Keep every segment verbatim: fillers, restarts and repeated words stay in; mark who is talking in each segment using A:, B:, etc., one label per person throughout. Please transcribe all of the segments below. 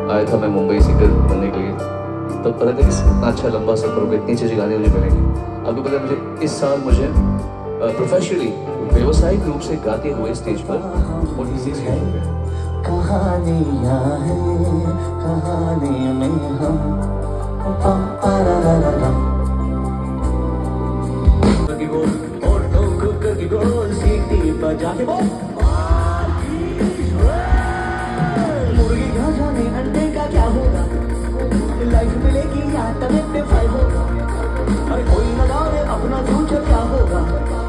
A: आया था मैं मुंबई सिंगर बनने के लिए, तब पता था कि इतना अच्छा लंबा सफर होगा, इतनी अच्छी गाने मुझे मिलेंगे। आपको पता है मुझे इस साल मुझे प्रोफेशनली व्यावसायिक रूप से गाते हुए स्टेज पर फोर्टी-सिक्स ईयर हो गए।
B: कहानियाँ हैं कहानी में हम पम पाराराराम करके गोल और ठोक करके गोल सीटी बजा के बोल मुर्गी खा जाने अंडे का क्या होगा, लाइफ मिलेगी या तबीयत फाइव होगा, अरे कोई न जाने अपना फ्यूचर क्या होगा।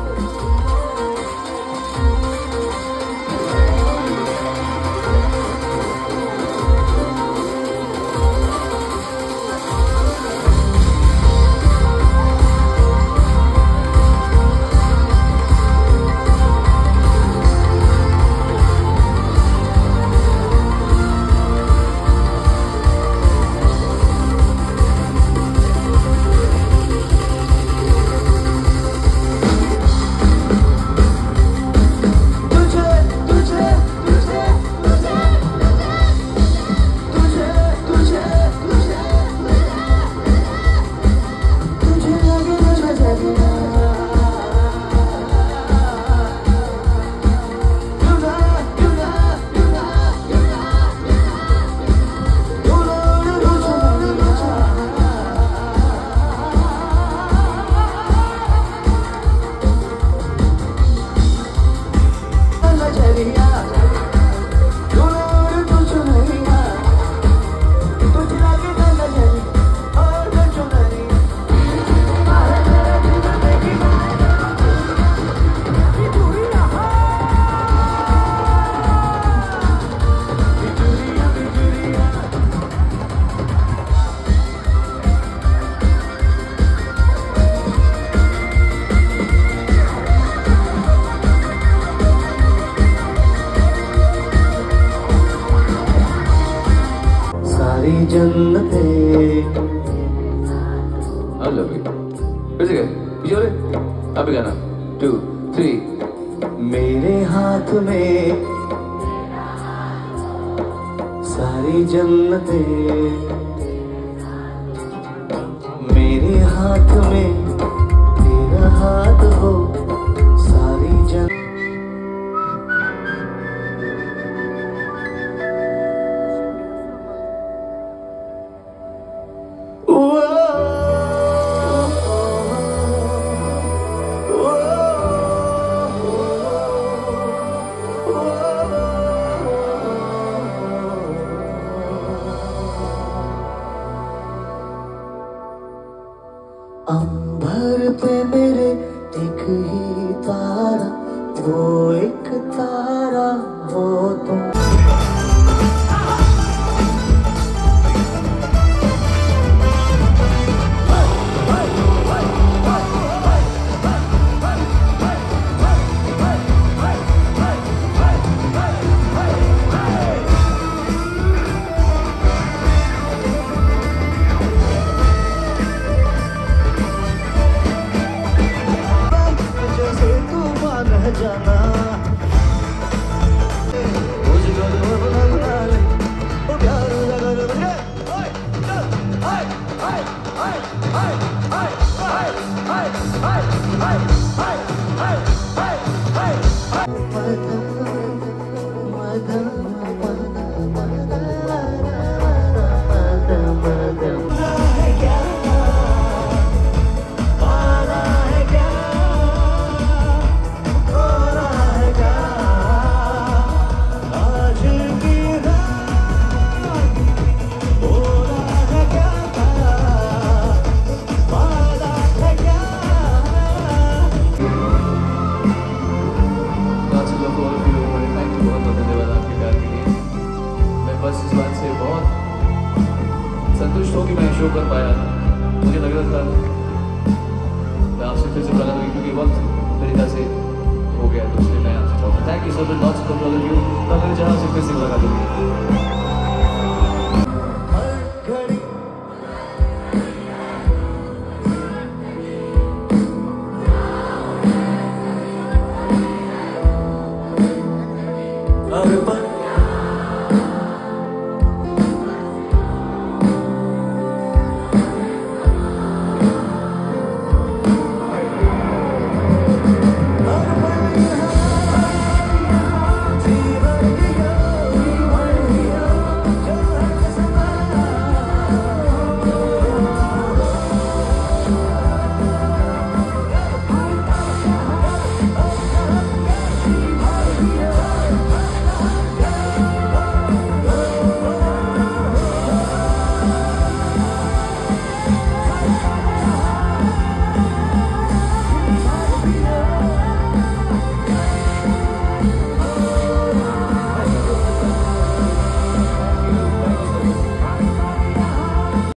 B: जन्नते
A: I love you. फिर से गए ये अभी गाना टू थ्री।
B: मेरे हाथ में सारी जन्नते, मेरे हाथ में तेरा हाथ हो सारी जन्नत। अंबर पे मेरे एक ही तारा, वो एक तारा हो तुम। जाना
A: संतुष्ट हो कि मैं शो कर पाया। मुझे लग रहा था मैं आपसे फिर से मिला था क्योंकि वक्त मेरी तरह से हो गया, तो इसलिए मैं आपसे चाहता हूँ thank you so much, not so much all of you. मैं जहाँ से फिर से मिला दूँगी।